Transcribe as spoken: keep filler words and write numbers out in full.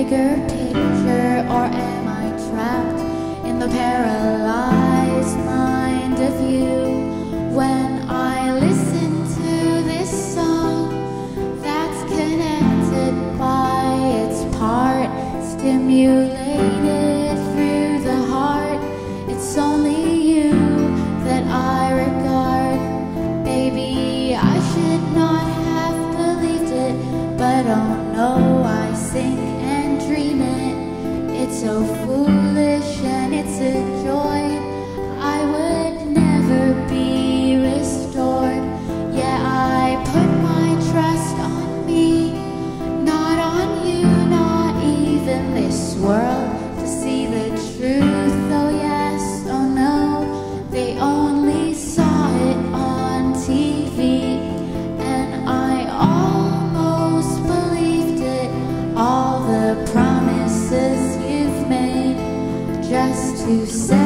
bigger picture, or am I trapped in the paralyzed mind of you? When I listen to this song that's connected by its part, stimulated through the heart, it's only you that I regard. Baby, I should not have believed it, but oh no, I sing and dream it. It's so foolish and it's a joy. I would never be restored. Yeah, I put my trust on me, not on you, not even this world, to see the truth. Oh yes, oh no, they only saw it on T V, and I almost believed it. All the promises you've made just to say